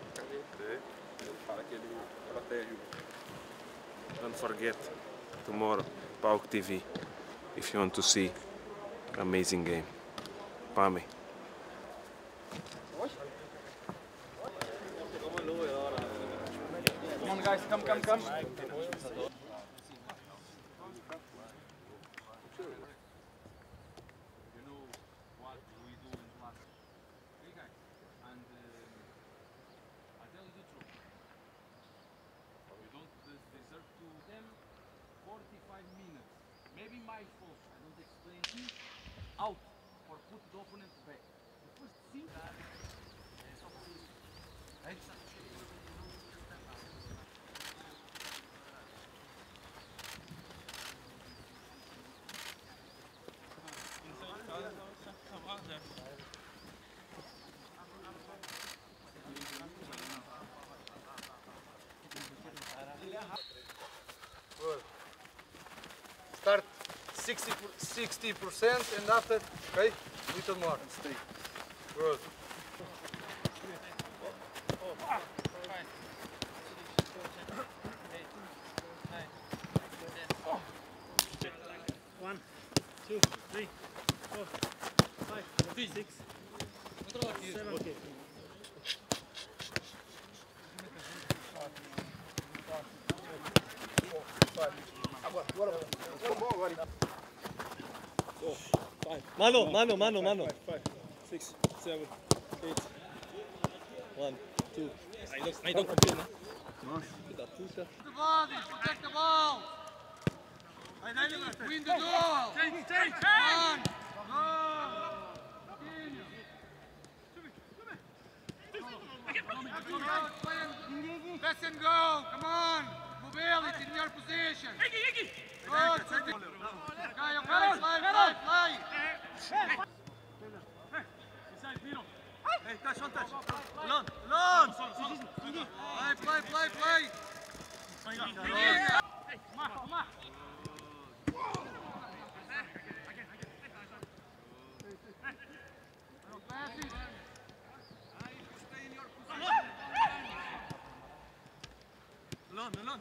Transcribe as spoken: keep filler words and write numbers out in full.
Fala que ele protege. Don't forget, tomorrow, Pauk T V, if you want to see amazing game. Pami. Come on guys, come, come, come. forty-five minutes. Maybe my fault. I don't explain him out or put the opponent back. The first thing that Good. Start sixty percent and after, okay, little more. Stay. Good. One, two, three, four, five, six, seven. Okay. Mano, mano, mano, mano. Five, six, seven, eight. One, two. Aí não, aí não confia, né? Filho da puta. The body, protect the ball. Win the duel. Change, change, One. Go. Continue. Press and go. Come on. Mobility in your position. Good. Okay, okay. Fly, fly, fly. Hey, touch, one touch. Alone, alone. Play, play, play, play. Alone, alone.